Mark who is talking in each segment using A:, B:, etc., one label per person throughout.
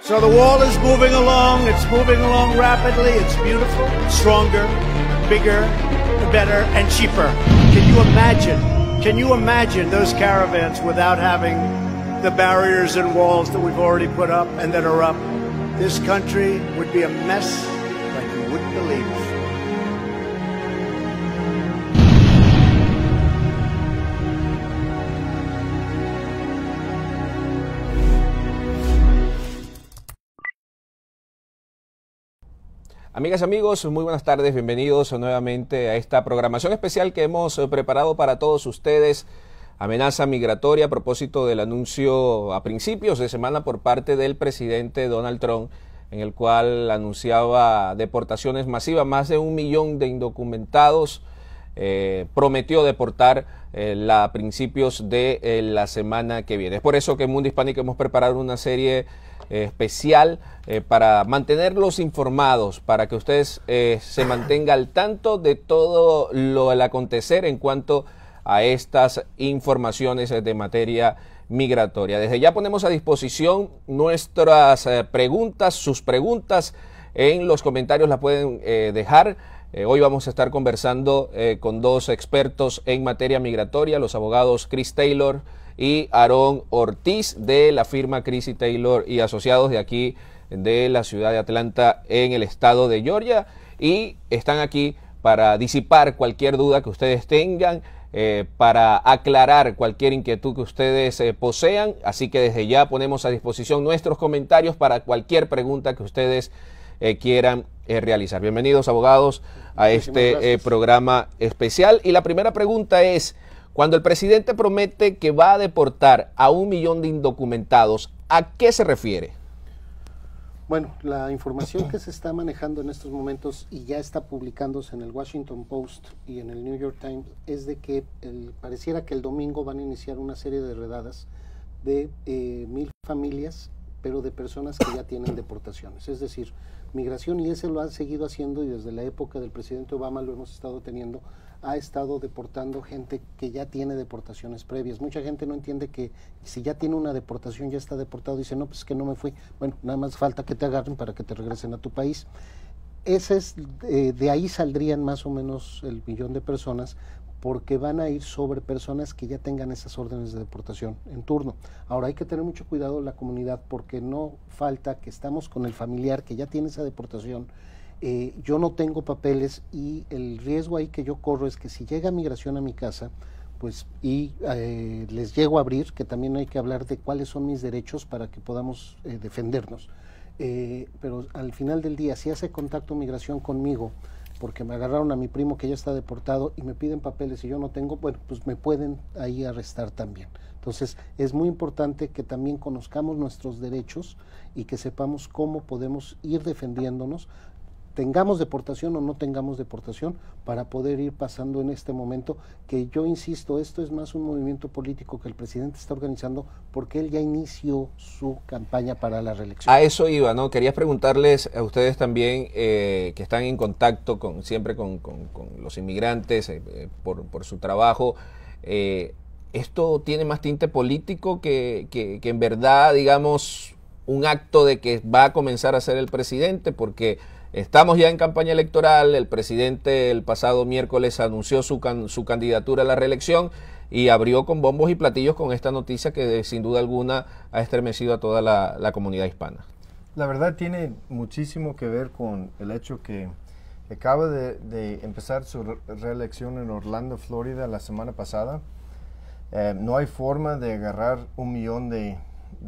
A: So the wall is moving along. It's moving along rapidly. It's beautiful, stronger, bigger, better, and cheaper. Can you imagine? Can you imagine those caravans without having the barriers and walls that we've already put up and that are up? This country would be a mess like you wouldn't believe.
B: Amigas y amigos, muy buenas tardes, bienvenidos nuevamente a esta programación especial que hemos preparado para todos ustedes. Amenaza migratoria a propósito del anuncio a principios de semana por parte del presidente Donald Trump, en el cual anunciaba deportaciones masivas, más de 1 millón de indocumentados. Prometió deportar a principios de la semana que viene. Es por eso que en Mundo Hispánico hemos preparado una serie especial para mantenerlos informados, para que ustedes se mantenga al tanto de todo el acontecer en cuanto a estas informaciones de materia migratoria. Desde ya ponemos a disposición nuestras preguntas, sus preguntas en los comentarios las pueden dejar. Hoy vamos a estar conversando con dos expertos en materia migratoria, los abogados Chris Taylor y Aarón Ortiz de la firma Chris y Taylor y Asociados de aquí de la ciudad de Atlanta en el estado de Georgia, y están aquí para disipar cualquier duda que ustedes tengan, para aclarar cualquier inquietud que ustedes posean. Así que desde ya ponemos a disposición nuestros comentarios para cualquier pregunta que ustedes quieran realizar. Bienvenidos, abogados, a este programa especial. Y la primera pregunta es: cuando el presidente promete que va a deportar a 1 millón de indocumentados, ¿a qué se refiere?
C: Bueno, la información que se está manejando en estos momentos y ya está publicándose en el Washington Post y en el New York Times es de que pareciera que el domingo van a iniciar una serie de redadas de 1,000 familias, pero de personas que ya tienen deportaciones. Es decir, migración, y ese lo han seguido haciendo y desde la época del presidente Obama lo hemos estado teniendo, ha estado deportando gente que ya tiene deportaciones previas. Mucha gente no entiende que si ya tiene una deportación, ya está deportado, dice, no, pues es que no me fui. Bueno, nada más falta que te agarren para que te regresen a tu país. De ahí saldrían más o menos el 1 millón de personas, porque van a ir sobre personas que ya tengan esas órdenes de deportación en turno. Ahora hay que tener mucho cuidado la comunidad, porque no falta que estamos con el familiar que ya tiene esa deportación. Yo no tengo papeles y el riesgo ahí que yo corro es que si llega migración a mi casa, pues les llego a abrir, que también hay que hablar de cuáles son mis derechos para que podamos defendernos. Pero al final del día, si hace contacto migración conmigo, porque me agarraron a mi primo que ya está deportado y me piden papeles y yo no tengo, bueno, pues me pueden ahí arrestar también. Entonces es muy importante que también conozcamos nuestros derechos y que sepamos cómo podemos ir defendiéndonos, tengamos deportación o no tengamos deportación, para poder ir pasando en este momento, que yo insisto, esto es más un movimiento político que el presidente está organizando, porque él ya inició su campaña para la reelección.
B: A eso iba, ¿no? Quería preguntarles a ustedes también, que están en contacto siempre con los inmigrantes por su trabajo, ¿esto tiene más tinte político que en verdad, digamos, un acto de que va a comenzar a ser el presidente? Porque estamos ya en campaña electoral, el presidente el pasado miércoles anunció su candidatura a la reelección y abrió con bombos y platillos con esta noticia que sin duda alguna ha estremecido a toda la comunidad hispana.
D: La verdad tiene muchísimo que ver con el hecho que acaba de empezar su reelección en Orlando, Florida, la semana pasada. No hay forma de agarrar 1 millón de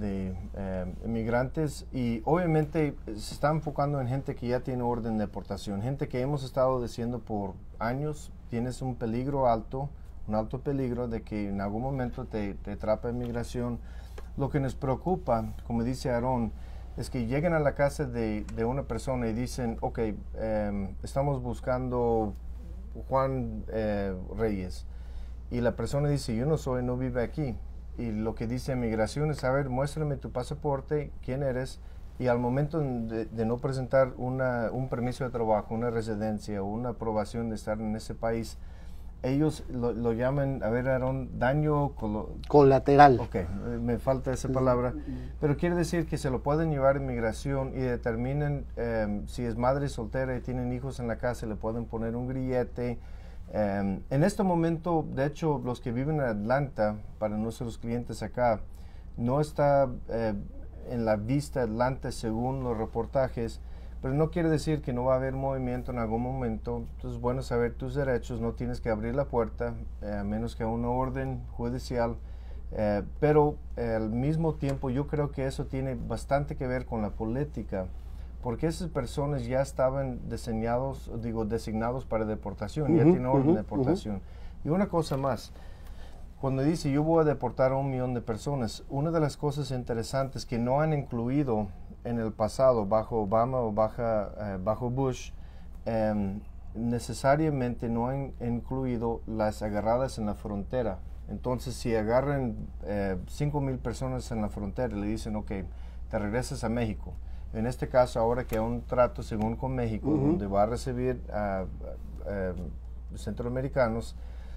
D: inmigrantes, y obviamente se está enfocando en gente que ya tiene orden de deportación, gente que hemos estado diciendo por años, tienes un peligro alto, un alto peligro de que en algún momento te atrapa inmigración. Lo que nos preocupa, como dice Aarón, es que lleguen a la casa de una persona y dicen, ok, estamos buscando Juan Reyes, y la persona dice, yo no soy, no vive aquí. Y lo que dice migración es, a ver, muéstrame tu pasaporte, quién eres, y al momento de no presentar un permiso de trabajo, una residencia o una aprobación de estar en ese país, ellos lo llaman, a ver, Aaron, daño
C: colateral.
D: Ok, me falta esa palabra, pero quiere decir que se lo pueden llevar a inmigración y determinen si es madre soltera y tienen hijos en la casa, le pueden poner un grillete. En este momento, de hecho, los que viven en Atlanta, para nuestros clientes acá, no está en la vista Atlanta según los reportajes, pero no quiere decir que no va a haber movimiento en algún momento. Entonces es bueno saber tus derechos, no tienes que abrir la puerta, a menos que una orden judicial, pero al mismo tiempo yo creo que eso tiene bastante que ver con la política, porque esas personas ya estaban designados para deportación, ya tienen orden de deportación. Y una cosa más, cuando dice yo voy a deportar a 1 millón de personas, una de las cosas interesantes que no han incluido en el pasado, bajo Obama o bajo Bush, necesariamente no han incluido las agarradas en la frontera. Entonces, si agarran 5,000 personas en la frontera y le dicen, ok, te regresas a México. En este caso, ahora que hay un trato según con México, donde va a recibir a centroamericanos,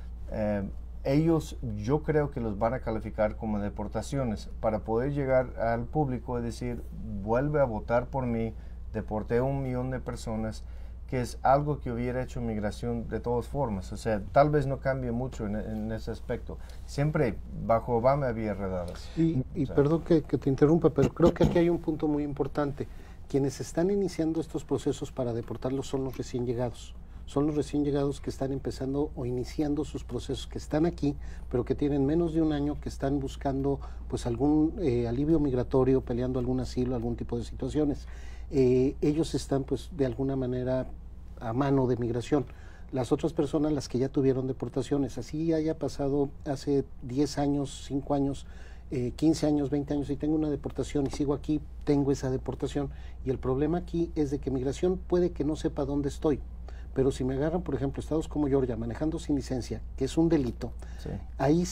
D: ellos yo creo que los van a calificar como deportaciones para poder llegar al público y decir, vuelve a votar por mí, deporté a 1 millón de personas, que es algo que hubiera hecho migración de todas formas. O sea, tal vez no cambie mucho en ese aspecto. Siempre bajo Obama había redadas.
C: Y perdón que te interrumpa, pero creo que aquí hay un punto muy importante. Quienes están iniciando estos procesos para deportarlos son los recién llegados. Son los recién llegados que están empezando o iniciando sus procesos, que están aquí, pero que tienen menos de 1 año, que están buscando pues algún alivio migratorio, peleando algún asilo, algún tipo de situaciones. Ellos están pues de alguna manera a mano de migración. Las otras personas, las que ya tuvieron deportaciones, así haya pasado hace 10 años, 5 años, 15 años, 20 años, y tengo una deportación y sigo aquí, tengo esa deportación. Y el problema aquí es de que migración puede que no sepa dónde estoy. Pero si me agarran, por ejemplo, estados como Georgia, manejando sin licencia, que es un delito, ahí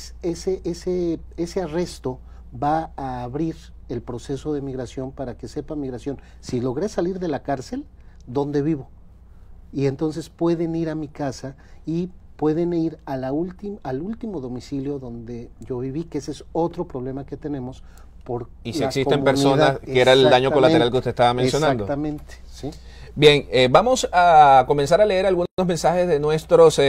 C: ese arresto va a abrir el proceso de migración para que sepa migración, si logré salir de la cárcel, ¿dónde vivo? Y entonces pueden ir a mi casa y pueden ir a al último domicilio donde yo viví, que ese es otro problema que tenemos.
B: Y si existen personas, que era el daño colateral que usted estaba mencionando.
C: Exactamente, sí.
B: Bien, vamos a comenzar a leer algunos mensajes de nuestros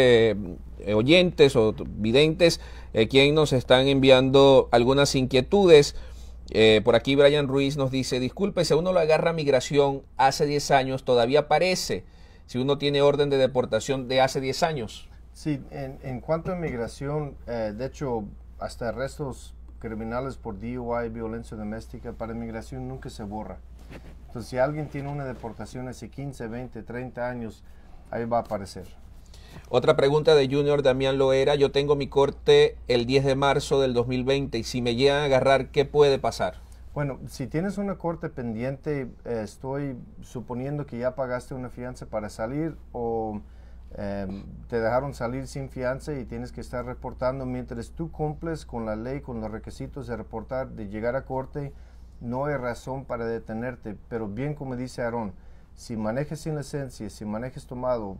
B: oyentes o videntes, quienes nos están enviando algunas inquietudes. Por aquí Brian Ruiz nos dice, disculpe, si a uno lo agarra migración hace 10 años, todavía aparece si uno tiene orden de deportación de hace 10 años.
D: Sí, en cuanto a migración, de hecho, hasta arrestos criminales por DUI, violencia doméstica, para migración nunca se borra. Entonces, si alguien tiene una deportación hace 15, 20, 30 años, ahí va a aparecer.
B: Otra pregunta de Junior Damián Loera. Yo tengo mi corte el 10 de marzo del 2020 y si me llegan a agarrar, ¿qué puede pasar?
D: Bueno, si tienes una corte pendiente, estoy suponiendo que ya pagaste una fianza para salir o te dejaron salir sin fianza y tienes que estar reportando. Mientras tú cumples con la ley, con los requisitos de reportar, de llegar a corte, no hay razón para detenerte. Pero bien como dice Aaron, si manejas sin licencia, si manejas tomado,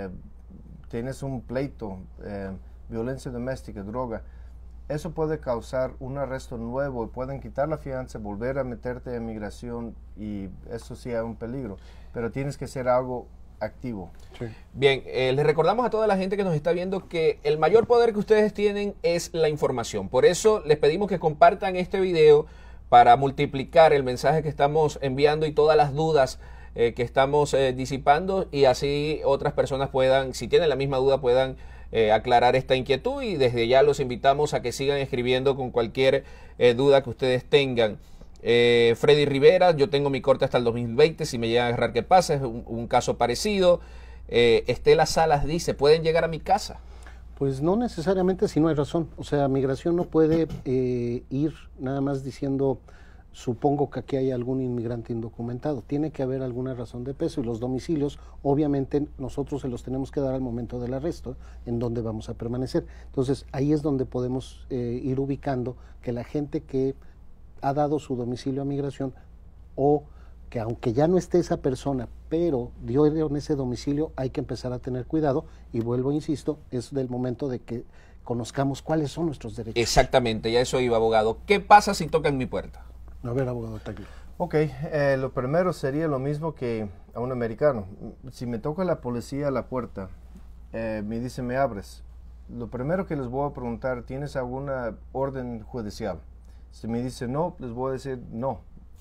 D: tienes un pleito, violencia doméstica, droga, eso puede causar un arresto nuevo y pueden quitar la fianza, volver a meterte en migración y eso sí es un peligro. Pero tienes que hacer algo activo.
B: Sí. Bien, les recordamos a toda la gente que nos está viendo que el mayor poder que ustedes tienen es la información. Por eso les pedimos que compartan este video para multiplicar el mensaje que estamos enviando y todas las dudas que estamos disipando y así otras personas puedan, si tienen la misma duda, puedan aclarar esta inquietud y desde ya los invitamos a que sigan escribiendo con cualquier duda que ustedes tengan. Freddy Rivera, yo tengo mi corte hasta el 2020, si me llegan a agarrar, ¿qué pasa? Es un caso parecido. Estela Salas dice, ¿pueden llegar a mi casa?
C: Pues no necesariamente si no hay razón. O sea, migración no puede ir nada más diciendo, supongo que aquí hay algún inmigrante indocumentado. Tiene que haber alguna razón de peso y los domicilios, obviamente, nosotros se los tenemos que dar al momento del arresto, en donde vamos a permanecer. Entonces, ahí es donde podemos ir ubicando que la gente que ha dado su domicilio a migración o que aunque ya no esté esa persona, pero dio en ese domicilio, hay que empezar a tener cuidado, y vuelvo, insisto, es del momento de que conozcamos cuáles son nuestros derechos.
B: Exactamente, ya eso iba, abogado. ¿Qué pasa si tocan mi puerta?
C: A ver, abogado Tagle.
D: Ok, lo primero sería lo mismo que a un americano. Si me toca la policía a la puerta, me dice, ¿me abres? Lo primero que les voy a preguntar, ¿tienes alguna orden judicial? Si me dice no, les voy a decir no.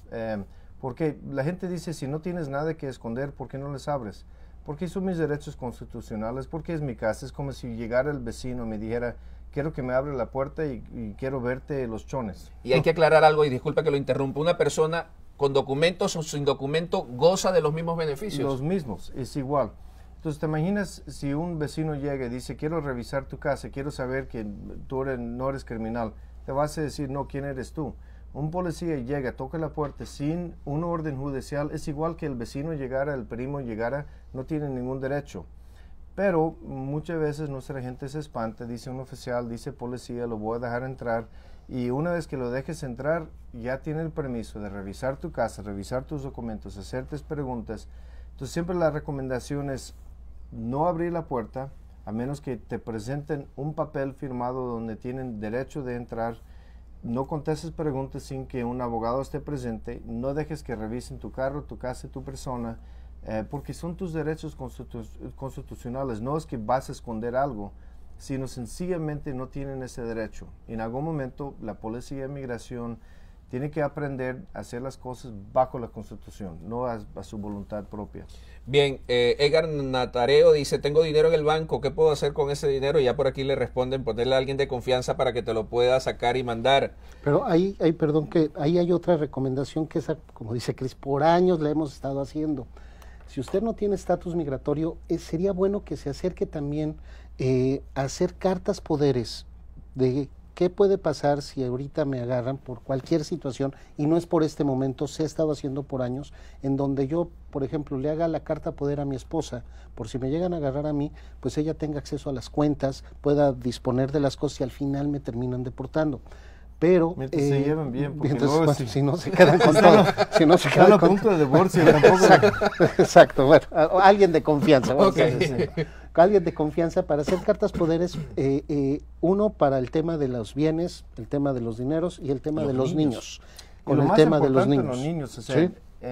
D: Porque la gente dice, si no tienes nada que esconder, ¿por qué no les abres? Porque son mis derechos constitucionales, porque es mi casa. Es como si llegara el vecino y me dijera, quiero que me abra la puerta y quiero verte los chones.
B: Y hay que aclarar algo, y disculpa que lo interrumpa, una persona con documentos o sin documento goza de los mismos beneficios.
D: Los mismos, es igual. Entonces, ¿te imaginas si un vecino llega y dice, quiero revisar tu casa, quiero saber que tú no eres criminal? Te vas a decir, no, ¿quién eres tú? Un policía llega, toca la puerta sin una orden judicial, es igual que el vecino llegara, el primo llegara, no tiene ningún derecho. Pero muchas veces nuestra gente se espanta, dice un oficial, dice policía, lo voy a dejar entrar, y una vez que lo dejes entrar, ya tiene el permiso de revisar tu casa, revisar tus documentos, hacerte preguntas. Entonces siempre la recomendación es no abrir la puerta, a menos que te presenten un papel firmado donde tienen derecho de entrar. No contestes preguntas sin que un abogado esté presente, no dejes que revisen tu carro, tu casa, tu persona, porque son tus derechos constitucionales. No es que vas a esconder algo, sino sencillamente no tienen ese derecho. En algún momento la policía de migración tiene que aprender a hacer las cosas bajo la Constitución, no a su voluntad propia.
B: Bien, Edgar Natareo dice, tengo dinero en el banco, ¿qué puedo hacer con ese dinero? Y ya por aquí le responden, ponerle a alguien de confianza para que te lo pueda sacar y mandar.
C: Pero perdón, que ahí hay otra recomendación que esa, como dice Cris, por años la hemos estado haciendo. Si usted no tiene estatus migratorio, sería bueno que se acerque también a hacer cartas poderes de qué puede pasar si ahorita me agarran por cualquier situación, y no es por este momento, se ha estado haciendo por años, en donde yo, por ejemplo, le haga la carta poder a mi esposa, por si me llegan a agarrar a mí, pues ella tenga acceso a las cuentas, pueda disponer de las cosas y al final me terminan deportando. Pero
D: mientras se lleven bien, porque
C: mientras,
D: luego
C: si no se quedan con todo, si no se quedan con
D: punto de divorcio tampoco.
C: Exacto, bueno, alguien de confianza,
B: Okay.
C: Alguien de confianza para hacer cartas poderes, uno para el tema de los bienes, el tema de los dineros y el tema de los niños.
D: Con el tema de los niños. O sea, ¿sí?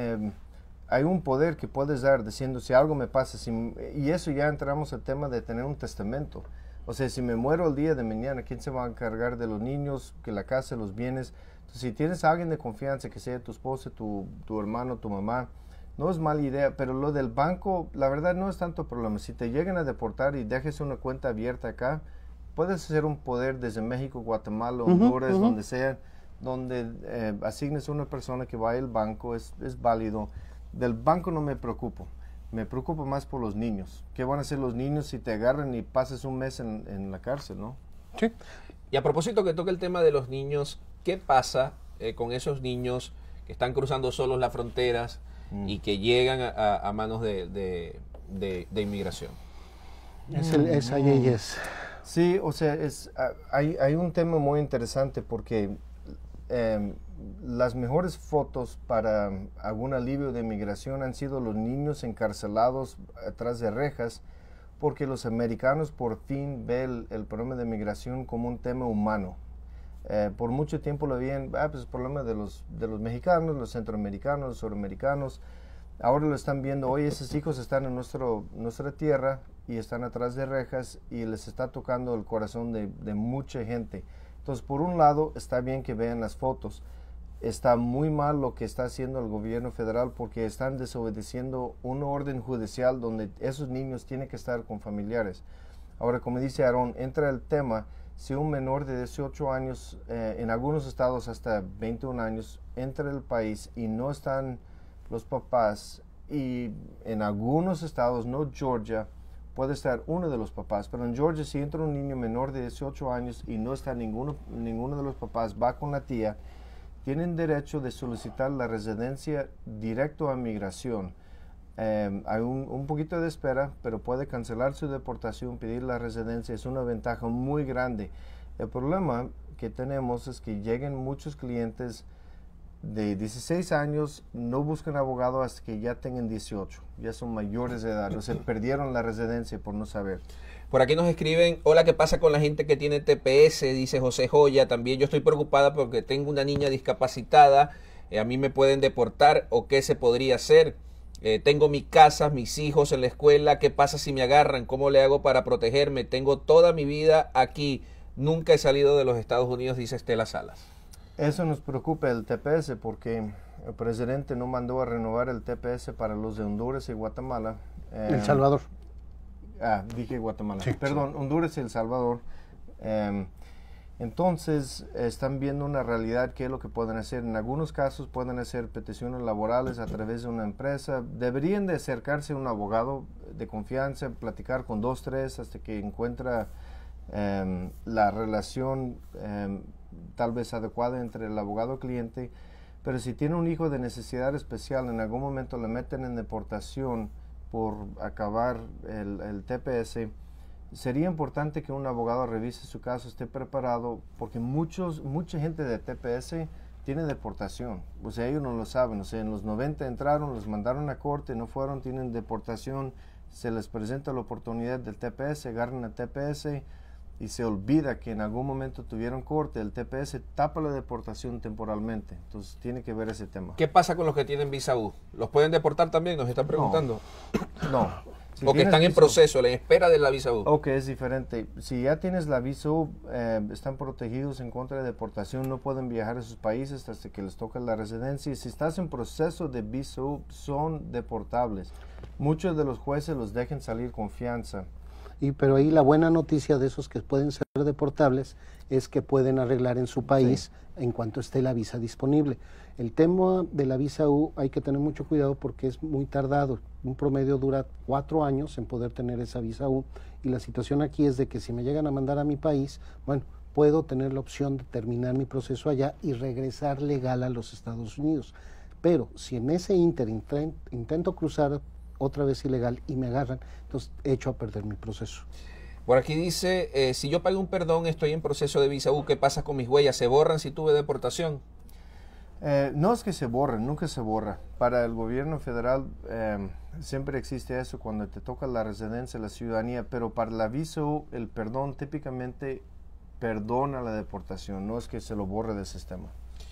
D: Hay un poder que puedes dar diciendo, si algo me pasa, y eso ya entramos al tema de tener un testamento. O sea, si me muero el día de mañana, ¿quién se va a encargar de los niños, que la casa, los bienes? Entonces, si tienes a alguien de confianza, que sea tu esposa, tu hermano, tu mamá, no es mala idea. Pero lo del banco, la verdad no es tanto problema. Si te llegan a deportar y dejes una cuenta abierta acá, puedes hacer un poder desde México, Guatemala, Honduras, donde sea, donde asignes a una persona que vaya al banco, es válido. Del banco no me preocupo. Me preocupa más por los niños. ¿Qué van a hacer los niños si te agarran y pasas un mes en la cárcel, no?
B: Sí. Y a propósito que toca el tema de los niños, ¿qué pasa con esos niños que están cruzando solos las fronteras y que llegan a manos de inmigración?
C: Es IAS.
D: Sí, o sea, hay un tema muy interesante porque las mejores fotos para algún alivio de migración han sido los niños encarcelados atrás de rejas, porque los americanos por fin ven el problema de migración como un tema humano. Por mucho tiempo lo veían, pues el problema de los mexicanos, los centroamericanos, los suramericanos. Ahora lo están viendo, hoy esos hijos están en nuestra tierra y están atrás de rejas y les está tocando el corazón de mucha gente. Entonces, por un lado, está bien que vean las fotos. Está muy mal lo que está haciendo el gobierno federal porque están desobedeciendo una orden judicial donde esos niños tienen que estar con familiares. Ahora, como dice Aarón, entra el tema, si un menor de 18 años, en algunos estados hasta 21 años, entra al país y no están los papás, y en algunos estados, no Georgia, puede estar uno de los papás, pero en Georgia si entra un niño menor de 18 años y no está ninguno de los papás, va con la tía, tienen derecho de solicitar la residencia directo a migración. Hay un poquito de espera, pero puede cancelar su deportación, pedir la residencia, es una ventaja muy grande. El problema que tenemos es que lleguen muchos clientes de 16 años no buscan abogado hasta que ya tengan 18, ya son mayores de edad, o sea, perdieron la residencia por no saber.
B: Por aquí nos escriben, hola, ¿qué pasa con la gente que tiene TPS? Dice José Joya, también yo estoy preocupada porque tengo una niña discapacitada, a mí me pueden deportar o qué se podría hacer. Tengo mi casa, mis hijos en la escuela, ¿qué pasa si me agarran? ¿Cómo le hago para protegerme? Tengo toda mi vida aquí, nunca he salido de los Estados Unidos, dice Estela Salas.
D: Eso nos preocupa el TPS porque el presidente no mandó a renovar el TPS para los de Honduras y Guatemala.
C: El Salvador.
D: Dije Guatemala.
C: Sí,
D: Perdón, sí. Honduras y El Salvador. Entonces, están viendo una realidad, qué es lo que pueden hacer. En algunos casos pueden hacer peticiones laborales a través de una empresa. Deberían de acercarse a un abogado de confianza, platicar con 2, 3 hasta que encuentra la relación tal vez adecuada entre el abogado y cliente. Pero si tiene un hijo de necesidad especial, en algún momento le meten en deportación por acabar el TPS, sería importante que un abogado revise su caso, esté preparado, porque mucha gente de TPS tiene deportación. O sea, ellos no lo saben. O sea, en los 90 entraron, los mandaron a corte, no fueron, tienen deportación, se les presenta la oportunidad del TPS, agarran el TPS y se olvida que en algún momento tuvieron corte. El TPS tapa la deportación temporalmente. Entonces, tiene que ver ese tema.
B: ¿Qué pasa con los que tienen visa U? ¿Los pueden deportar también? Nos están preguntando.
D: No. Si
B: o que están en proceso, en espera de la visa U.
D: Ok, es diferente. Si ya tienes la visa U, están protegidos en contra de deportación, no pueden viajar a sus países hasta que les toque la residencia. Y si estás en proceso de visa U, son deportables. Muchos de los jueces los dejan salir con fianza.
C: Pero ahí la buena noticia de esos que pueden ser deportables es que pueden arreglar en su país en cuanto esté la visa disponible. El tema de la visa U hay que tener mucho cuidado porque es muy tardado. Un promedio dura 4 años en poder tener esa visa U, y la situación aquí es de que si me llegan a mandar a mi país, bueno, puedo tener la opción de terminar mi proceso allá y regresar legal a los Estados Unidos. Pero si en ese intento cruzar otra vez ilegal y me agarran, entonces echo a perder mi proceso.
B: Por aquí dice, si yo pago un perdón, estoy en proceso de visa U, ¿qué pasa con mis huellas? ¿Se borran si tuve deportación?
D: No es que se borren, nunca se borra. Para el gobierno federal siempre existe eso cuando te toca la residencia, la ciudadanía, pero para la visa U, el perdón típicamente perdona la deportación, no es que se lo borre del sistema.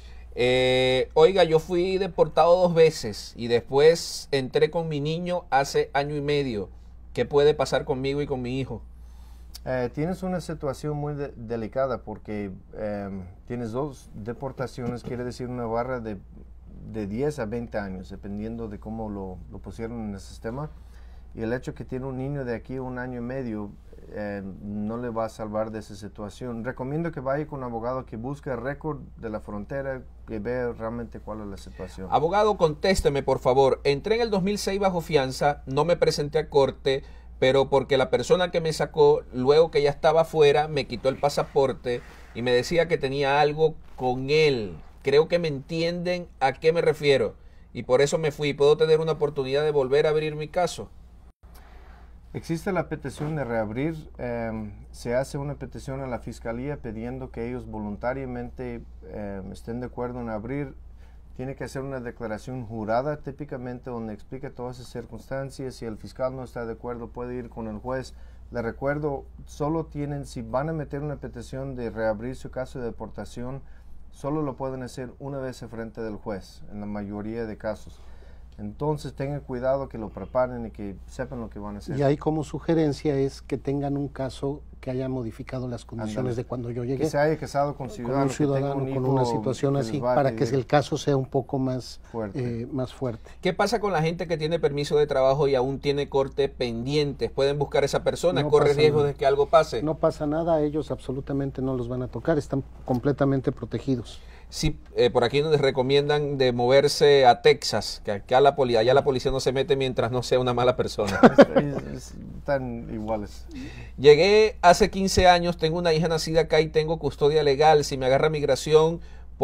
B: Oiga, yo fui deportado 2 veces y después entré con mi niño hace 1 año y medio. ¿Qué puede pasar conmigo y con mi hijo?
D: Tienes una situación muy delicada porque tienes 2 deportaciones, quiere decir una barra de 10 a 20 años, dependiendo de cómo lo pusieron en el sistema. Y el hecho que tiene un niño de aquí a 1 año y medio no le va a salvar de esa situación. Recomiendo que vaya con un abogado que busque el récord de la frontera, que vea realmente cuál es la situación.
B: Abogado, contésteme, por favor. Entré en el 2006 bajo fianza, no me presenté a corte, pero porque la persona que me sacó, luego que ya estaba afuera, me quitó el pasaporte y me decía que tenía algo con él. Creo que me entienden a qué me refiero. Y por eso me fui. ¿Puedo tener una oportunidad de volver a abrir mi caso?
D: Existe la petición de reabrir. Se hace una petición a la fiscalía pidiendo que ellos voluntariamente estén de acuerdo en abrir. Tiene que hacer una declaración jurada típicamente donde explica todas esas circunstancias. Si el fiscal no está de acuerdo, puede ir con el juez. Le recuerdo, solo tienen, si van a meter una petición de reabrir su caso de deportación, solo lo pueden hacer una vez frente del juez, en la mayoría de casos. Entonces tengan cuidado, que lo preparen y que sepan lo que van a hacer.
C: Y ahí como sugerencia es que tengan un caso que haya modificado las condiciones de cuando yo llegué.
D: Que se haya casado con
C: un ciudadano con una situación así, para que el caso sea un poco más fuerte.
B: ¿Qué pasa con la gente que tiene permiso de trabajo y aún tiene corte pendientes? ¿Pueden buscar a esa persona? ¿Corre riesgo de que algo pase?
C: No pasa nada, ellos absolutamente no los van a tocar, están completamente protegidos.
B: Sí, por aquí nos recomiendan de moverse a Texas, que acá allá la policía no se mete mientras no sea una mala persona.
D: Están iguales.
B: Llegué hace 15 años, tengo una hija nacida acá y tengo custodia legal. Si me agarra migración,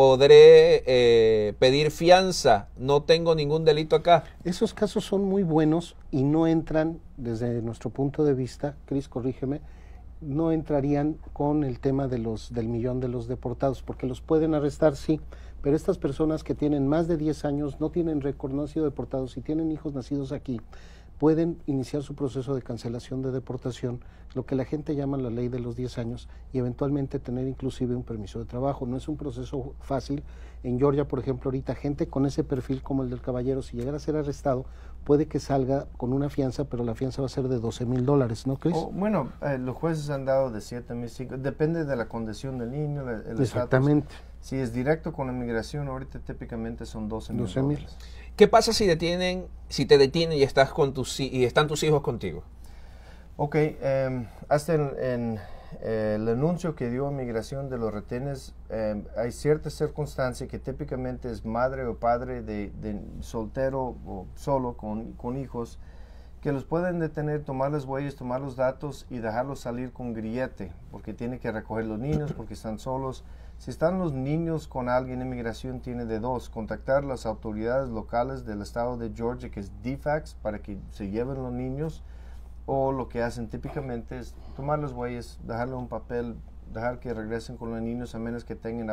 B: podré pedir fianza. No tengo ningún delito acá.
C: Esos casos son muy buenos y no entran, desde nuestro punto de vista, Cris, corrígeme, no entrarían con el tema del millón de los deportados, porque los pueden arrestar, sí, pero estas personas que tienen más de 10 años, no tienen récord, no han sido deportados y tienen hijos nacidos aquí, pueden iniciar su proceso de cancelación de deportación, lo que la gente llama la ley de los 10 años, y eventualmente tener inclusive un permiso de trabajo. No es un proceso fácil. En Georgia, por ejemplo, ahorita gente con ese perfil como el del caballero, si llegara a ser arrestado, puede que salga con una fianza, pero la fianza va a ser de $12,000, ¿no crees?
D: Bueno, los jueces han dado de 7,000, depende de la condición del niño, el
C: Exactamente.
D: estatus. Si es directo con la inmigración, ahorita típicamente son $12,000.
B: ¿Qué pasa si te detienen y están tus hijos contigo?
D: Ok, hasta en el anuncio que dio Migración de los retenes, hay ciertas circunstancias que típicamente es madre o padre de soltero o solo con hijos, que los pueden detener, tomar las huellas, tomar los datos y dejarlos salir con grillete, porque tiene que recoger los niños, porque están solos. Si están los niños con alguien, inmigración tiene de dos: contactar las autoridades locales del estado de Georgia, que es DFACS, para que se lleven los niños, o lo que hacen típicamente es tomar las huellas, dejarle un papel, dejar que regresen con los niños a menos que tengan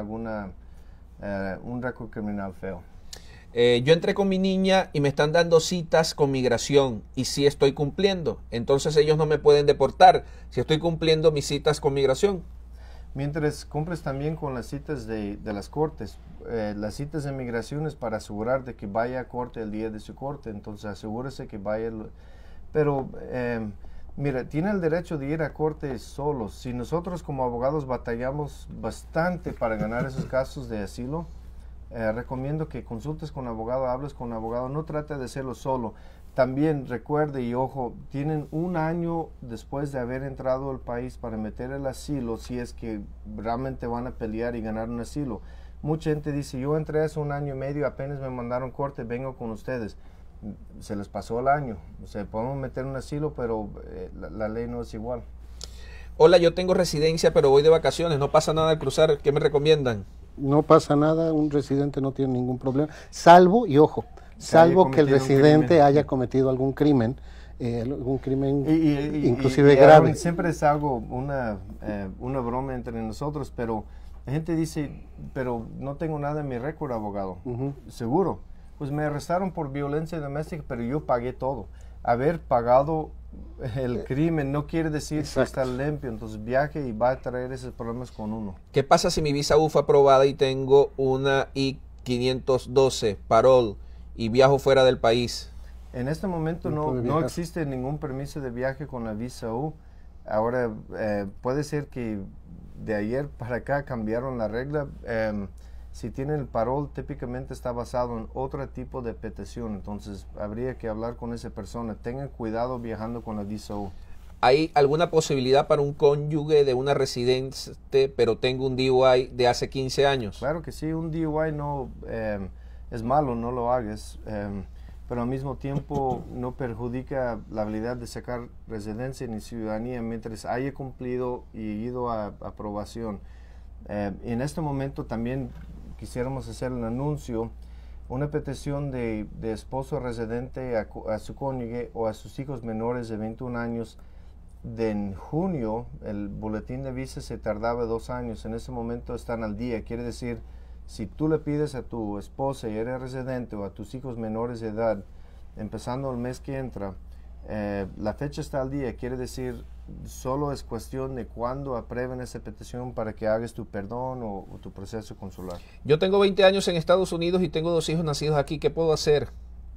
D: un récord criminal feo.
B: Yo entré con mi niña y me están dando citas con migración y sí estoy cumpliendo. Entonces ellos no me pueden deportar si estoy cumpliendo mis citas con migración.
D: Mientras cumples también con las citas de las cortes. Las citas de migración es para asegurar de que vaya a corte el día de su corte. Entonces asegúrese que vaya. Pero mira, tiene el derecho de ir a corte solos. Si nosotros como abogados batallamos bastante para ganar esos casos de asilo, recomiendo que consultes con un abogado, hables con un abogado, no trate de hacerlo solo. También recuerde y ojo, tienen un año después de haber entrado al país para meter el asilo, si es que realmente van a pelear y ganar un asilo. Mucha gente dice, yo entré hace 1 año y medio, apenas me mandaron corte, vengo con ustedes. Se les pasó el año. O sea, podemos meter un asilo, pero la ley no es igual.
B: Hola, yo tengo residencia, pero voy de vacaciones, no pasa nada al cruzar, ¿qué me recomiendan?
C: No pasa nada, un residente no tiene ningún problema, salvo, y ojo, salvo que el residente haya cometido algún crimen inclusive grave.
D: Aaron, siempre es algo, una broma entre nosotros, pero la gente dice, pero no tengo nada en mi récord, abogado. Seguro. Pues me arrestaron por violencia doméstica, pero yo pagué todo. Haber pagado el crimen no quiere decir que está limpio, entonces viaje y va a traer esos problemas con uno.
B: ¿Qué pasa si mi visa U fue aprobada y tengo una I-512 parol y viajo fuera del país?
D: En este momento no existe ningún permiso de viaje con la visa U. Ahora puede ser que de ayer para acá cambiaron la regla. Si tienen el parol, típicamente está basado en otro tipo de petición, entonces habría que hablar con esa persona. Tengan cuidado viajando con la visa U.
B: ¿Hay alguna posibilidad para un cónyuge de una residente, pero tengo un DUI de hace 15 años?
D: Claro que sí, un DUI no es malo, no lo hagas, pero al mismo tiempo no perjudica la habilidad de sacar residencia ni ciudadanía mientras haya cumplido y ido a aprobación. En este momento también quisiéramos hacer un anuncio, una petición de esposo residente a su cónyuge o a sus hijos menores de 21 años. En junio el boletín de visa se tardaba 2 años, en ese momento están al día. Quiere decir, si tú le pides a tu esposa y eres residente o a tus hijos menores de edad, empezando el mes que entra, la fecha está al día. Quiere decir, solo es cuestión de cuándo aprueben esa petición para que hagas tu perdón o tu proceso consular.
B: Yo tengo 20 años en Estados Unidos y tengo 2 hijos nacidos aquí. ¿Qué puedo hacer?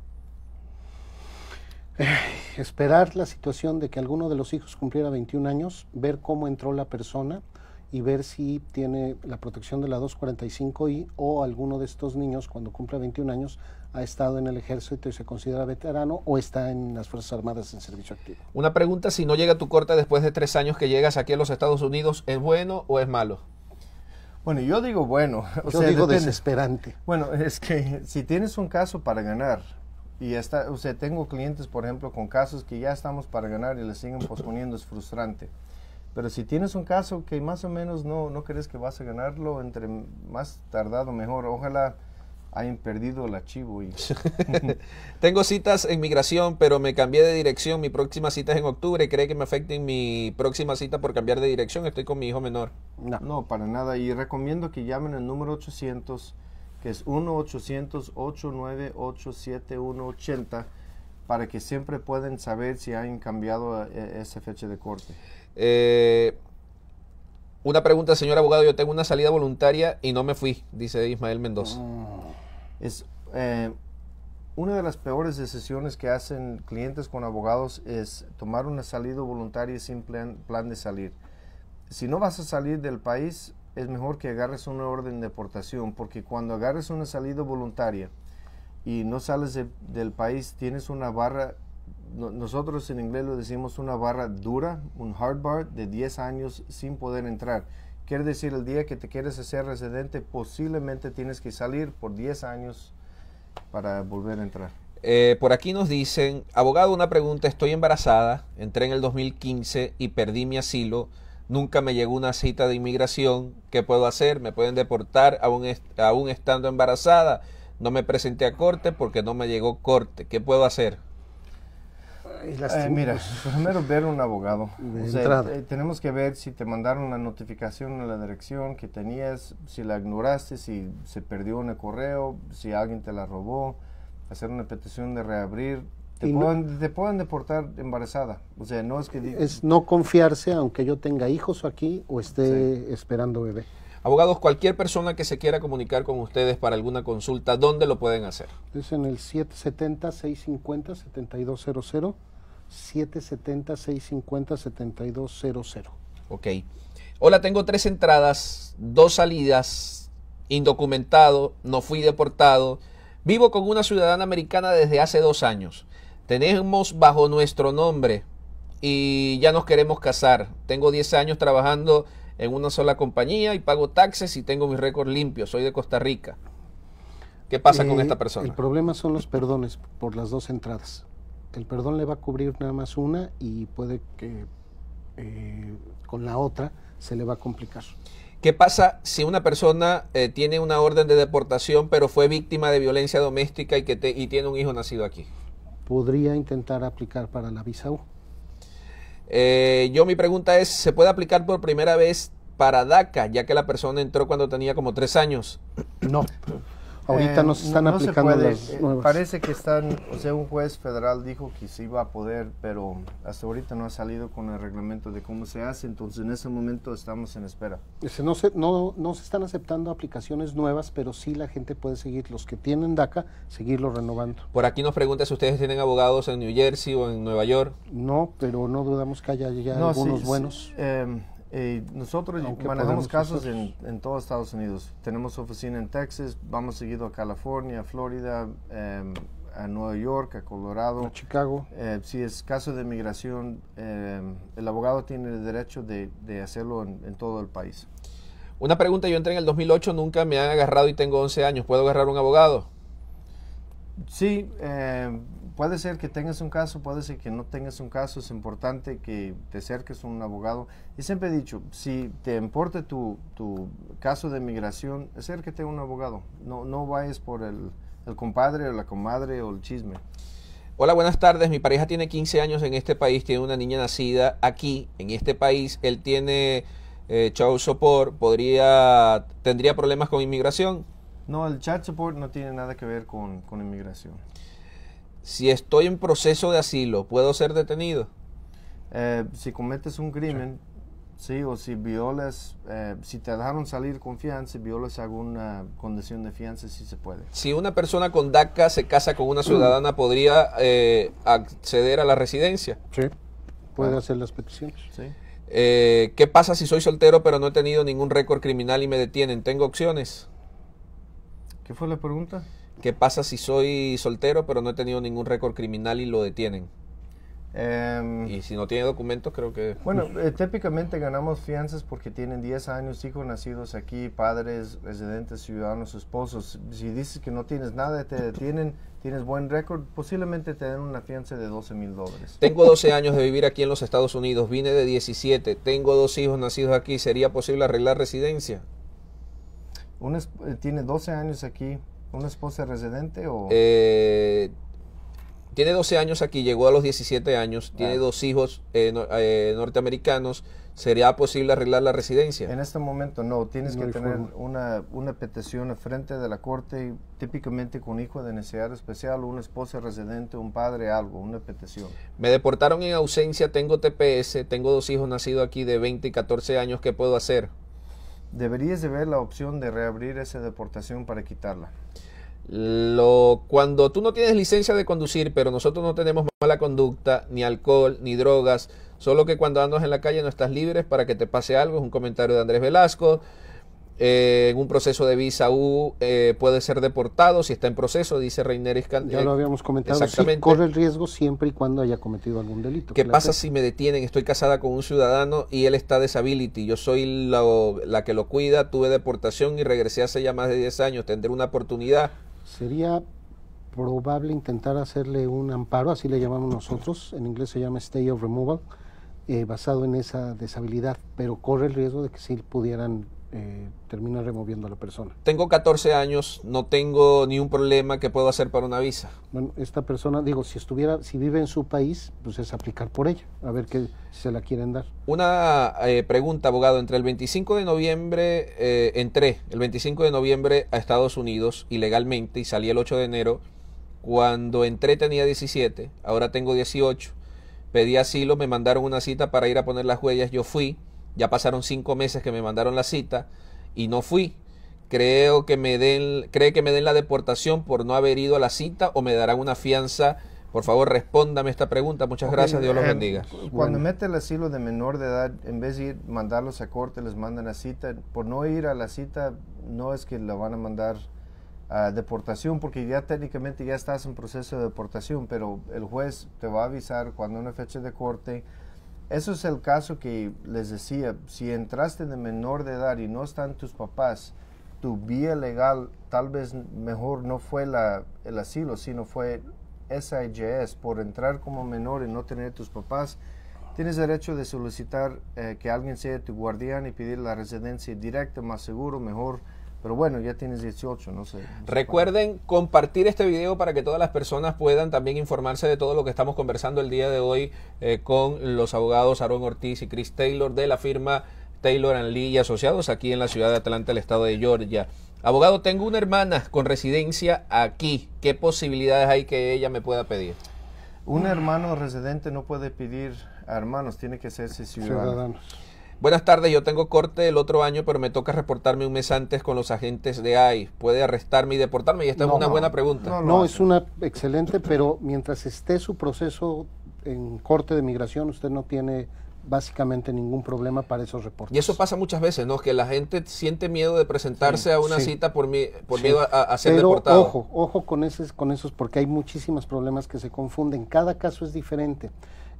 C: Esperar la situación de que alguno de los hijos cumpliera 21 años, ver cómo entró la persona y ver si tiene la protección de la 245I o alguno de estos niños cuando cumpla 21 años ha estado en el ejército y se considera veterano o está en las Fuerzas Armadas en servicio activo.
B: Una pregunta, si no llega tu corte después de 3 años que llegas aquí a los Estados Unidos, ¿es bueno o es malo?
D: Bueno, yo digo bueno.
C: Yo digo desesperante.
D: Bueno, es que si tienes un caso para ganar y tengo clientes, por ejemplo, con casos que ya estamos para ganar y le siguen posponiendo, es frustrante. Pero si tienes un caso que más o menos no crees que vas a ganarlo, entre más tardado mejor. Ojalá hayan perdido el archivo.
B: Tengo citas en migración, pero me cambié de dirección. Mi próxima cita es en octubre. ¿Cree que me afecte en mi próxima cita por cambiar de dirección? Estoy con mi hijo menor.
D: No, para nada. Y recomiendo que llamen al número 800, que es 1-800-898-7180, para que siempre puedan saber si han cambiado esa fecha de corte.
B: Una pregunta, señor abogado. Yo tengo una salida voluntaria y no me fui, dice Ismael Mendoza.
D: Es una de las peores decisiones que hacen clientes con abogados es tomar una salida voluntaria sin plan de salir. Si no vas a salir del país, es mejor que agarres una orden de deportación, porque cuando agarres una salida voluntaria y no sales del país, tienes una barra, nosotros en inglés lo decimos una barra dura, un hard bar de 10 años sin poder entrar. Quiere decir, el día que te quieres hacer residente, posiblemente tienes que salir por 10 años para volver a entrar.
B: Por aquí nos dicen, abogado, una pregunta, estoy embarazada, entré en el 2015 y perdí mi asilo, nunca me llegó una cita de inmigración, ¿qué puedo hacer? ¿Me pueden deportar aún estando embarazada? No me presenté a corte porque no me llegó corte, ¿qué puedo hacer?
D: Mira, primero ver un abogado. Tenemos que ver si te mandaron una notificación en la dirección que tenías, si la ignoraste, si se perdió en el correo, si alguien te la robó, hacer una petición de reabrir. Te pueden deportar embarazada. O sea, no es que...
C: Es no confiarse, aunque yo tenga hijos aquí o esté esperando bebé.
B: Abogados, cualquier persona que se quiera comunicar con ustedes para alguna consulta, ¿dónde lo pueden hacer?
C: Es en el 770-650-7200, 770-650-7200.
B: Ok. Hola, tengo 3 entradas, 2 salidas, indocumentado, no fui deportado, vivo con una ciudadana americana desde hace 2 años. Tenemos bajo nuestro nombre y ya nos queremos casar. Tengo 10 años trabajando en una sola compañía y pago taxes y tengo mi récord limpio. Soy de Costa Rica. ¿Qué pasa con esta persona?
C: El problema son los perdones por las 2 entradas. El perdón le va a cubrir nada más una y puede que con la otra se le va a complicar.
B: ¿Qué pasa si una persona tiene una orden de deportación pero fue víctima de violencia doméstica y tiene un hijo nacido aquí?
C: Podría intentar aplicar para la visa U.
B: Mi pregunta es, ¿se puede aplicar por primera vez para DACA, ya que la persona entró cuando tenía como 3 años?
C: No. Ahorita nos están aplicando las nuevas.
D: Parece que un juez federal dijo que se iba a poder, pero hasta ahorita no ha salido con el reglamento de cómo se hace, entonces en ese momento estamos en espera.
C: No se están aceptando aplicaciones nuevas, pero sí la gente puede seguir, los que tienen DACA, seguirlo renovando.
B: Por aquí nos pregunta si ustedes tienen abogados en New Jersey o en Nueva York.
C: No, pero no dudamos que haya ya algunos buenos.
D: Nosotros manejamos casos en todo Estados Unidos. Tenemos oficina en Texas, vamos seguido a California, a Florida, a Nueva York, a Colorado,
C: a Chicago.
D: Si es caso de migración, el abogado tiene el derecho de hacerlo en todo el país.
B: Una pregunta, yo entré en el 2008, nunca me han agarrado y tengo 11 años. ¿Puedo agarrar un abogado?
D: Sí, puede ser que tengas un caso, puede ser que no tengas un caso. Es importante que te acerques a un abogado. Y siempre he dicho, si te importa tu caso de migración, acércate a un abogado. No vayas por el compadre o la comadre o el chisme.
B: Hola, buenas tardes. Mi pareja tiene 15 años en este país, tiene una niña nacida aquí, en este país. Él tiene child support, ¿tendría problemas con inmigración?
D: No, el child support no tiene nada que ver con inmigración.
B: Si estoy en proceso de asilo, ¿puedo ser detenido?
D: Si cometes un crimen, sí, o si violas, si te dejaron salir con fianza, si violas alguna condición de fianza, sí se puede.
B: Si una persona con DACA se casa con una ciudadana, ¿podría acceder a la residencia?
C: Sí, puede hacer las peticiones.
D: Sí.
B: ¿Qué pasa si soy soltero pero no he tenido ningún récord criminal y me detienen? ¿Tengo opciones?
D: ¿Qué fue la pregunta?
B: ¿Qué pasa si soy soltero pero no he tenido ningún récord criminal y lo detienen? Y si no tiene documentos, creo que...
D: Bueno, típicamente ganamos fianzas porque tienen 10 años, hijos nacidos aquí, padres, residentes, ciudadanos, esposos. Si dices que no tienes nada, te detienen, tienes buen récord, posiblemente te den una fianza de $12,000.
B: Tengo 12 años de vivir aquí en los Estados Unidos, vine de 17, tengo 2 hijos nacidos aquí, ¿sería posible arreglar residencia?
D: Tiene 12 años aquí, ¿Una esposa residente o...?
B: Tiene 12 años aquí, llegó a los 17 años, tiene 2 hijos norteamericanos. ¿Sería posible arreglar la residencia?
D: En este momento no, tienes que tener una petición frente de la corte, típicamente con hijo de necesidad especial, una esposa residente, un padre, algo, una petición.
B: Me deportaron en ausencia, tengo TPS, tengo 2 hijos nacidos aquí de 20 y 14 años, ¿qué puedo hacer?
D: Deberías de ver la opción de reabrir esa deportación para quitarla.
B: Cuando tú no tienes licencia de conducir, pero nosotros no tenemos mala conducta, ni alcohol, ni drogas, solo que cuando andas en la calle no estás libre para que te pase algo, es un comentario de Andrés Velasco. En un proceso de visa U puede ser deportado si está en proceso, dice Reiner Iscan.
C: Ya lo habíamos comentado,
B: exactamente.
C: Sí, corre el riesgo siempre y cuando haya cometido algún delito.
B: ¿Qué pasa si me detienen? Estoy casada con un ciudadano y él está disability, yo soy la que lo cuida, tuve deportación y regresé hace ya más de 10 años, ¿tendré una oportunidad?
C: Sería probable intentar hacerle un amparo, así le llamamos nosotros, en inglés se llama Stay of Removal, basado en esa deshabilidad, pero corre el riesgo de que sí pudieran terminar removiendo a la persona.
B: Tengo 14 años, no tengo ni un problema, ¿qué puedo hacer para una visa?
C: Bueno, esta persona, digo, si vive en su país, pues es aplicar por ella, a ver si se la quieren dar.
B: Una pregunta, abogado. Entre el 25 de noviembre, entré el 25 de noviembre a Estados Unidos ilegalmente y salí el 8 de enero. Cuando entré tenía 17, ahora tengo 18. Pedí asilo, me mandaron una cita para ir a poner las huellas, yo fui. Ya pasaron 5 meses que me mandaron la cita y no fui. ¿Cree que me den la deportación por no haber ido a la cita o me darán una fianza? Por favor, respóndame esta pregunta. Muchas gracias, Dios los bendiga.
D: Cuando mete el asilo de menor de edad, en vez de mandarlos a corte, les mandan a cita. Por no ir a la cita, no es que lo van a mandar a deportación, porque ya técnicamente ya estás en proceso de deportación, pero el juez te va a avisar cuando una fecha de corte. Eso es el caso que les decía, si entraste de menor de edad y no están tus papás, tu vía legal tal vez mejor no fue el asilo, sino fue SIJS. Por entrar como menor y no tener tus papás, tienes derecho de solicitar que alguien sea tu guardián y pedir la residencia directa, más seguro, mejor. Pero bueno, ya tienes 18, no sé.
B: Recuerden compartir este video para que todas las personas puedan también informarse de todo lo que estamos conversando el día de hoy con los abogados Aaron Ortiz y Chris Taylor de la firma Taylor & Lee y Asociados aquí en la ciudad de Atlanta, el estado de Georgia. Abogado, tengo una hermana con residencia aquí. ¿Qué posibilidades hay que ella me pueda pedir?
D: Un hermano residente no puede pedir a hermanos, tiene que ser ciudadanos.
B: Buenas tardes, yo tengo corte el otro año, pero me toca reportarme un mes antes con los agentes de ICE. ¿Puede arrestarme y deportarme? Y esta es una buena pregunta.
C: No, es una excelente, pero mientras esté su proceso en corte de migración, usted no tiene básicamente ningún problema para esos reportes.
B: Y eso pasa muchas veces, ¿no? Que la gente siente miedo de presentarse a una cita por miedo a ser deportado.
C: Ojo con esos, porque hay muchísimos problemas que se confunden. Cada caso es diferente.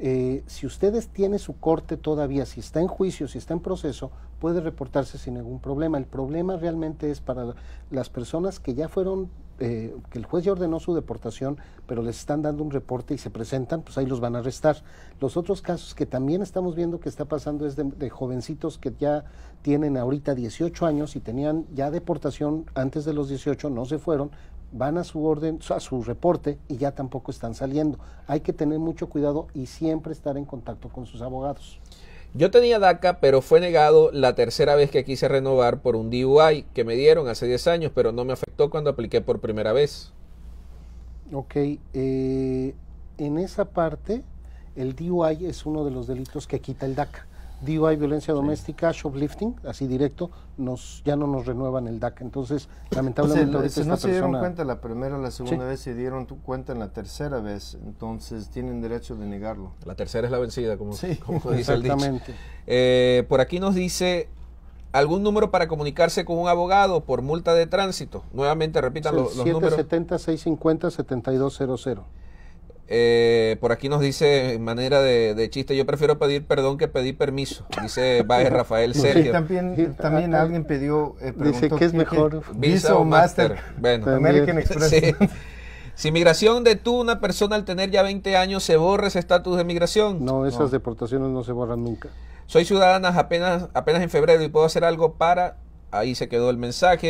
C: Si ustedes tienen su corte todavía, si está en juicio, si está en proceso, puede reportarse sin ningún problema. El problema realmente es para las personas que ya fueron, que el juez ya ordenó su deportación, pero les están dando un reporte y se presentan, pues ahí los van a arrestar. Los otros casos que también estamos viendo que está pasando es de jovencitos que ya tienen ahorita 18 años y tenían ya deportación antes de los 18, no se fueron, van a su orden, a su reporte y ya tampoco están saliendo. Hay que tener mucho cuidado y siempre estar en contacto con sus abogados.
B: Yo tenía DACA, pero fue negado la tercera vez que quise renovar por un DUI que me dieron hace 10 años, pero no me afectó cuando apliqué por primera vez.
C: Ok, en esa parte, el DUI es uno de los delitos que quita el DACA. DUI, violencia doméstica, shoplifting, así directo, ya no nos renuevan el DACA. Entonces, lamentablemente,
D: si no se dieron cuenta la primera o la segunda vez, se dieron cuenta en la tercera vez, entonces tienen derecho de negarlo.
B: La tercera es la vencida, como dice el
C: dicho.
B: Por aquí nos dice, ¿algún número para comunicarse con un abogado por multa de tránsito? Nuevamente, repitan los números.
C: 770-650-7200.
B: Por aquí nos dice, en manera de chiste, yo prefiero pedir perdón que pedir permiso, dice Baez Rafael Sergio.
D: Sí, también alguien pidió,
C: dice que es mejor
B: Visa o Master.
D: Bueno, American Express.
B: Sí. Si migración detuvo una persona al tener ya 20 años, ¿se borra ese estatus de migración?
C: No, esas deportaciones no se borran nunca.
B: Soy ciudadana apenas en febrero y puedo hacer algo para... Ahí se quedó el mensaje.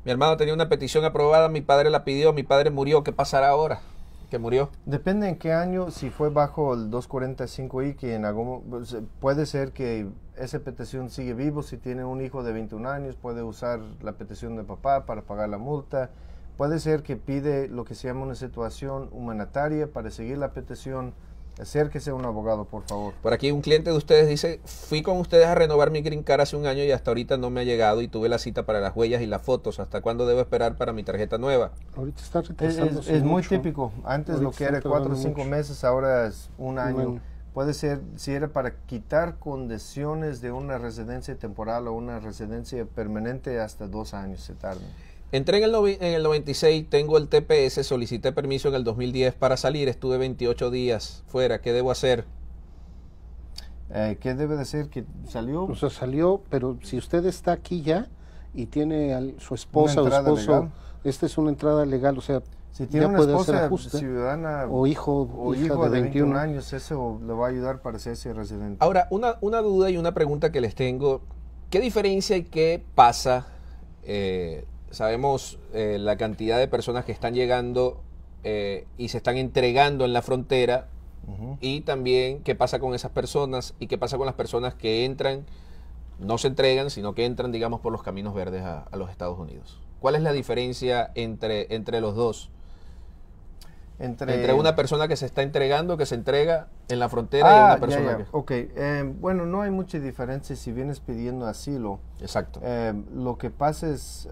B: Mi hermano tenía una petición aprobada, mi padre la pidió, mi padre murió, ¿qué pasará ahora? Que murió.
D: Depende en qué año, si fue bajo el 245I, que en algún puede ser que esa petición sigue vivo. Si tiene un hijo de 21 años, puede usar la petición de papá para pagar la multa. Puede ser que pide lo que se llama una situación humanitaria para seguir la petición. Acérquese a un abogado, por favor.
B: Por aquí un cliente de ustedes dice, fui con ustedes a renovar mi green card hace un año y hasta ahorita no me ha llegado y tuve la cita para las huellas y las fotos. ¿Hasta cuándo debo esperar para mi tarjeta nueva?
C: Ahorita está retrasándose
D: Es muy
C: mucho.
D: típico. Antes lo que era 4 o 5 meses, ahora es un año. Puede ser, si era para quitar condiciones de una residencia temporal o una residencia permanente, hasta 2 años se tarda.
B: Entré en el 96, tengo el TPS, solicité permiso en el 2010 para salir, estuve 28 días fuera, ¿qué debo hacer?
D: ¿Qué debe de hacer? ¿Que salió?
C: O sea, salió, pero si usted está aquí ya y tiene a su esposa o esposo,
D: legal.
C: Esta es una entrada legal, o sea,
D: si tiene
C: ya
D: una
C: puede hacer
D: esposa
C: ajuste,
D: ciudadana
C: o hijo
D: de 21 años, eso le va a ayudar para hacerse residente.
B: Ahora, una duda y una pregunta que les tengo, ¿qué diferencia y qué pasa? Sabemos la cantidad de personas que están llegando y se están entregando en la frontera, y también qué pasa con esas personas y qué pasa con las personas que entran, no se entregan, sino que entran, digamos, por los caminos verdes a los Estados Unidos. ¿Cuál es la diferencia entre los dos? Entre una persona que se está entregando, que se entrega en la frontera y una persona que...
D: Ok, bueno, no hay mucha diferencia si vienes pidiendo asilo.
B: Exacto.
D: Lo que pasa es,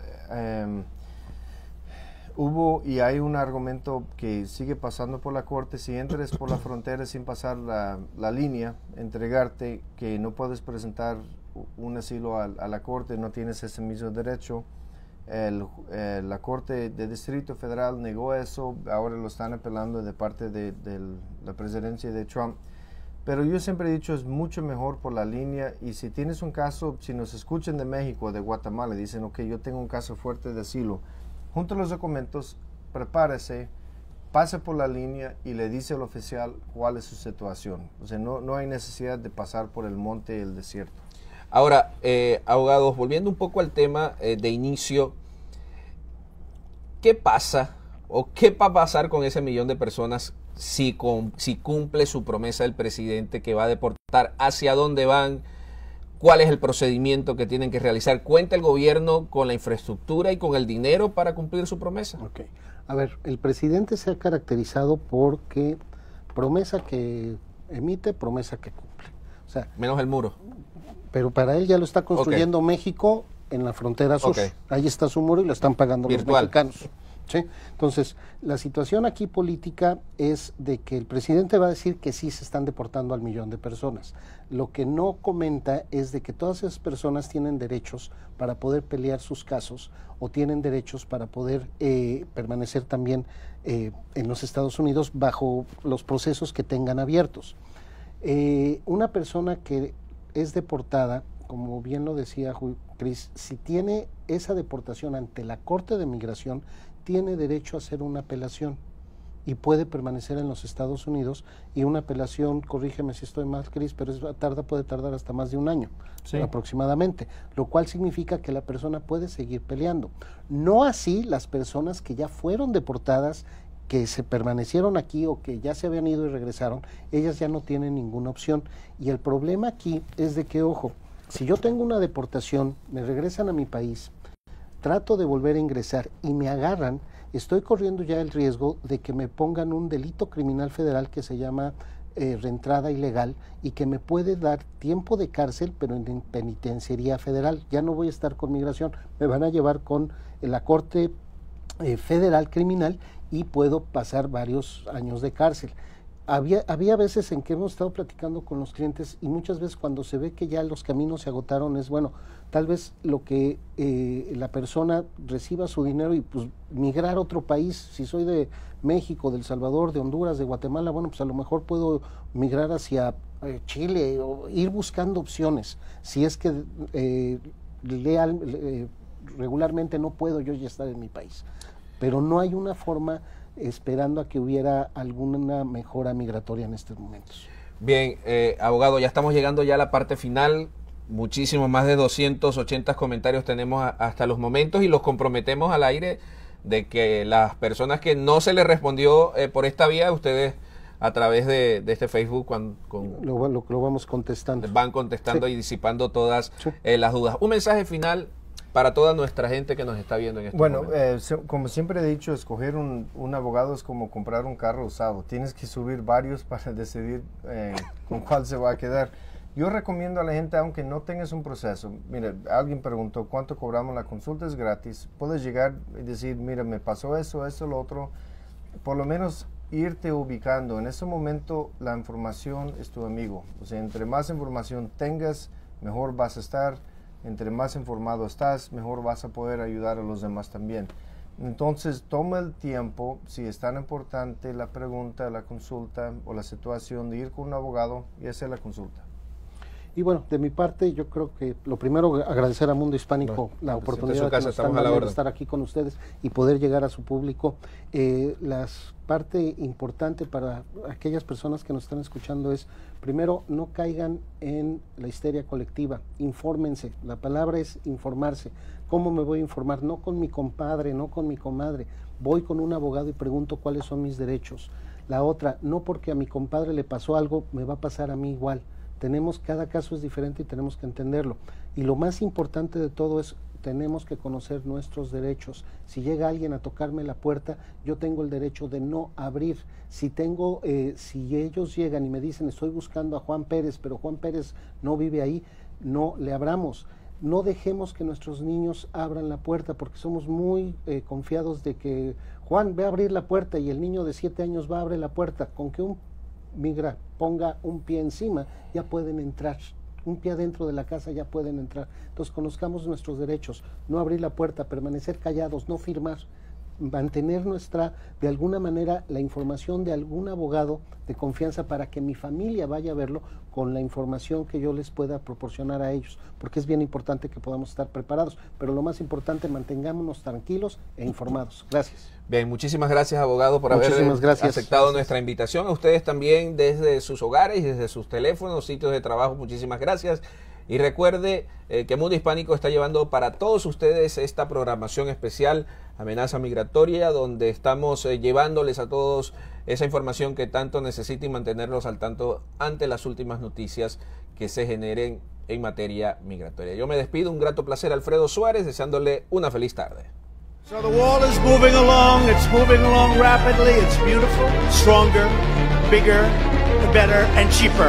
D: hubo y hay un argumento que sigue pasando por la corte. Si entres por la frontera sin pasar la línea, entregarte, que no puedes presentar un asilo a la corte, no tienes ese mismo derecho. La Corte de Distrito Federal negó eso, ahora lo están apelando de parte de la presidencia de Trump. Pero yo siempre he dicho, es mucho mejor por la línea, y si tienes un caso, si nos escuchan de México o de Guatemala y dicen, ok, yo tengo un caso fuerte de asilo, junto a los documentos, prepárese, pase por la línea y le dice al oficial cuál es su situación. O sea, no hay necesidad de pasar por el monte y el desierto.
B: Ahora, abogados, volviendo un poco al tema de inicio, ¿qué pasa o qué va a pasar con ese millón de personas si cumple su promesa el presidente que va a deportar? ¿Hacia dónde van? ¿Cuál es el procedimiento que tienen que realizar? ¿Cuenta el gobierno con la infraestructura y con el dinero para cumplir su promesa?
C: Okay. A ver, el presidente se ha caracterizado porque promesa que emite, promesa que cumple. O sea,
B: menos el muro.
C: Pero para él ya lo está construyendo México en la frontera sur. Ahí está su muro y lo están pagando los mexicanos. ¿Sí? Entonces, la situación aquí política es de que el presidente va a decir que sí se están deportando al millón de personas. Lo que no comenta es de que todas esas personas tienen derechos para poder pelear sus casos o tienen derechos para poder permanecer también en los Estados Unidos bajo los procesos que tengan abiertos. Una persona que es deportada, como bien lo decía Chris, si tiene esa deportación ante la Corte de Migración, tiene derecho a hacer una apelación y puede permanecer en los Estados Unidos, y una apelación, corrígeme si estoy mal, Chris, pero puede tardar hasta más de un año, aproximadamente, lo cual significa que la persona puede seguir peleando. No así las personas que ya fueron deportadas, que se permanecieron aquí o que ya se habían ido y regresaron, ellas ya no tienen ninguna opción. Y el problema aquí es de que, ojo, si yo tengo una deportación, me regresan a mi país, trato de volver a ingresar y me agarran, estoy corriendo ya el riesgo de que me pongan un delito criminal federal que se llama reentrada ilegal, y que me puede dar tiempo de cárcel, pero en penitenciaría federal. Ya no voy a estar con migración, me van a llevar con la Corte Federal Criminal y puedo pasar varios años de cárcel. Había veces en que hemos estado platicando con los clientes, y muchas veces cuando se ve que ya los caminos se agotaron es, bueno, tal vez lo que la persona reciba su dinero y pues migrar a otro país. Si soy de México, de El Salvador, de Honduras, de Guatemala, bueno, pues a lo mejor puedo migrar hacia Chile o ir buscando opciones. Si es que regularmente no puedo yo ya estar en mi país. Pero no hay una forma esperando a que hubiera alguna mejora migratoria en estos momentos.
B: Bien, abogado, ya estamos llegando ya a la parte final muchísimos, más de 280 comentarios tenemos hasta los momentos, y los comprometemos al aire de que las personas que no se les respondió por esta vía, ustedes a través de este Facebook
C: lo vamos contestando.
B: Van contestando, sí, y disipando todas,
C: sí,
B: las dudas. Un mensaje final para toda nuestra gente que nos está viendo en este momento.
D: Bueno, como siempre he dicho, escoger un abogado es como comprar un carro usado. Tienes que subir varios para decidir con cuál se va a quedar. Yo recomiendo a la gente, aunque no tengas un proceso, mira, alguien preguntó cuánto cobramos la consulta, es gratis. Puedes llegar y decir, mira, me pasó eso, lo otro. Por lo menos irte ubicando. En ese momento la información es tu amigo. O sea, entre más información tengas, mejor vas a estar. Entre más informado estás, mejor vas a poder ayudar a los demás también. Entonces, toma el tiempo, si es tan importante la pregunta, la consulta o la situación, de ir con un abogado y hacer la consulta.
C: Y bueno, de mi parte, yo creo que lo primero, agradecer a Mundo Hispánico la oportunidad que nos están dando de estar aquí con ustedes y poder llegar a su público. La parte importante para aquellas personas que nos están escuchando es, primero, no caigan en la histeria colectiva, infórmense. La palabra es informarse. ¿Cómo me voy a informar? No con mi compadre, no con mi comadre. Voy con un abogado y pregunto cuáles son mis derechos. La otra, no porque a mi compadre le pasó algo, me va a pasar a mí igual. Cada caso es diferente y tenemos que entenderlo. Y lo más importante de todo es, tenemos que conocer nuestros derechos. Si llega alguien a tocarme la puerta, yo tengo el derecho de no abrir. Si ellos llegan y me dicen, estoy buscando a Juan Pérez, pero Juan Pérez no vive ahí, no le abramos. No dejemos que nuestros niños abran la puerta, porque somos muy confiados de que Juan, ve a abrir la puerta, y el niño de 7 años va a abrir la puerta. Con que un migra ponga un pie encima, ya pueden entrar. Un pie adentro de la casa, ya pueden entrar. Entonces, conozcamos nuestros derechos. No abrir la puerta, permanecer callados, no firmar. Mantener de alguna manera, la información de algún abogado de confianza para que mi familia vaya a verlo con la información que yo les pueda proporcionar a ellos, porque es bien importante que podamos estar preparados, pero lo más importante, mantengámonos tranquilos e informados. Gracias.
B: Bien, muchísimas gracias, abogado, por haber aceptado nuestra invitación. A ustedes también, desde sus hogares y desde sus teléfonos, sitios de trabajo, muchísimas gracias. Y recuerde que Mundo Hispánico está llevando para todos ustedes esta programación especial, Amenaza Migratoria, donde estamos llevándoles a todos esa información que tanto necesitan y mantenerlos al tanto ante las últimas noticias que se generen en materia migratoria. Yo me despido, un grato placer, Alfredo Suárez, deseándole una feliz tarde.
A: So the wall is moving along, it's moving along rapidly, it's beautiful, stronger, bigger, better, and cheaper.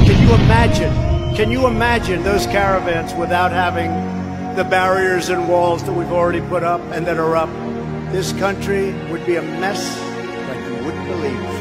A: Can you imagine those caravans without having the barriers and walls that we've already put up and that are up? This country would be a mess like you wouldn't believe.